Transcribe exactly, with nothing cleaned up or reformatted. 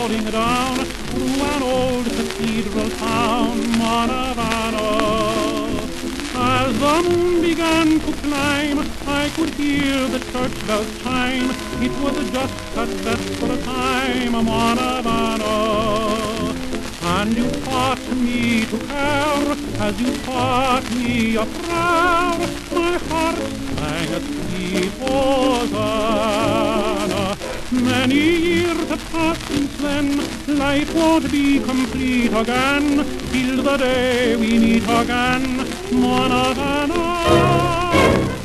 strolling down through an old cathedral town, Monna Vanna. As the moon began to climb, I could hear the church bells chime. It was just at vesper time, Monna Vanna. And you taught me to care, as you taught me a prayer. My heart sang a sweet hosanna. Many years have passed since then, life won't be complete again, till the day we meet again, Monna Vanna.